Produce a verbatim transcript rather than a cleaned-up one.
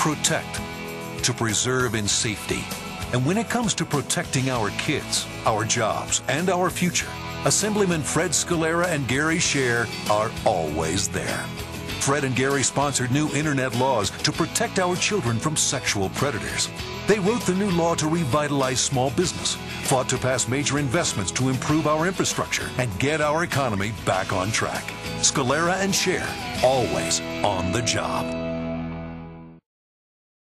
protect, to preserve in safety. And when it comes to protecting our kids, our jobs, and our future, Assemblyman Fred Scalera and Gary Schaer are always there. Fred and Gary sponsored new internet laws to protect our children from sexual predators. They wrote the new law to revitalize small business, fought to pass major investments to improve our infrastructure and get our economy back on track. Scalera and Schaer, always on the job.